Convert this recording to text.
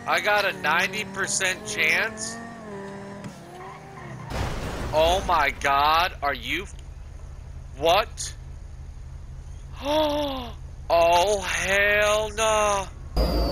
I got a 90% chance. Oh my god, are you... What? Oh, hell no.